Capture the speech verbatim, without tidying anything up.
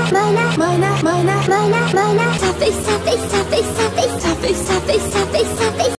miner, miner, miner, miner, miner, surface, surface, surface, surface, surface, surface, surface, surface.